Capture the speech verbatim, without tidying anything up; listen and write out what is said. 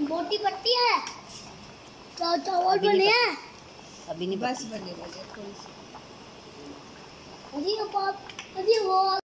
मोटी पट्टी है। चावल बने हैं अभी नहीं बस बने बने थोड़ी सी। अजी वो